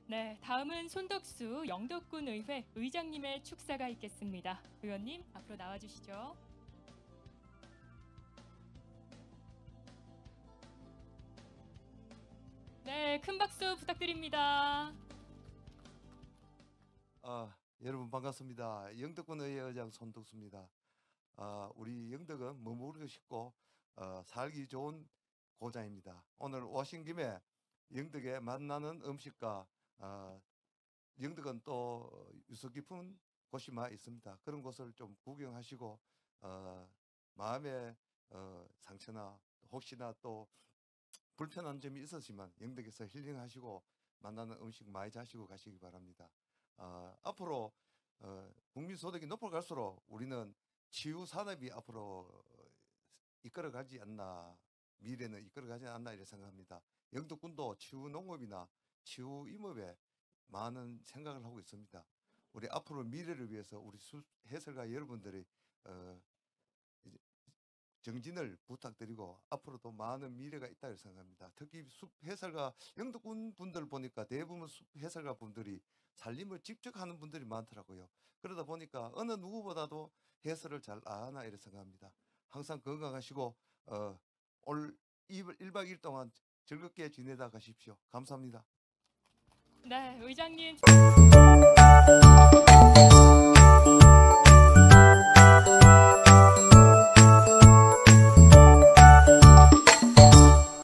네, 다음은 손덕수 영덕군 의회 의장님의 축사가 있겠습니다. 의원님 앞으로 나와주시죠. 네, 큰 박수 부탁드립니다. 여러분 반갑습니다. 영덕군 의회 의장 손덕수입니다. 우리 영덕은 머무르고 싶고 살기 좋은 고장입니다. 오늘 오신 김에 영덕에 만나는 음식과 영덕은 또 유서 깊은 곳이 많이 있습니다. 그런 곳을 좀 구경하시고 마음의 상처나 혹시나 또 불편한 점이 있었지만 영덕에서 힐링하시고 만나는 음식 많이 자시고 가시기 바랍니다. 앞으로 국민소득이 높아갈수록 우리는 치유 산업이 앞으로 이끌어가지 않나, 미래는 이끌어가지 않나 이렇게 생각합니다. 영덕군도 치유 농업이나 치유 임업에 많은 생각을 하고 있습니다. 우리 앞으로 미래를 위해서 우리 해설가 여러분들이 정진을 부탁드리고 앞으로도 많은 미래가 있다고 생각합니다. 특히 숲 해설가 영덕군 분들 보니까 대부분 숲 해설가 분들이 살림을 직접 하는 분들이 많더라고요. 그러다 보니까 어느 누구보다도 해설을 잘 아나 이렇게 생각합니다. 항상 건강하시고 올 1박 2일 동안 즐겁게 지내다 가십시오. 감사합니다. 네, 의장님.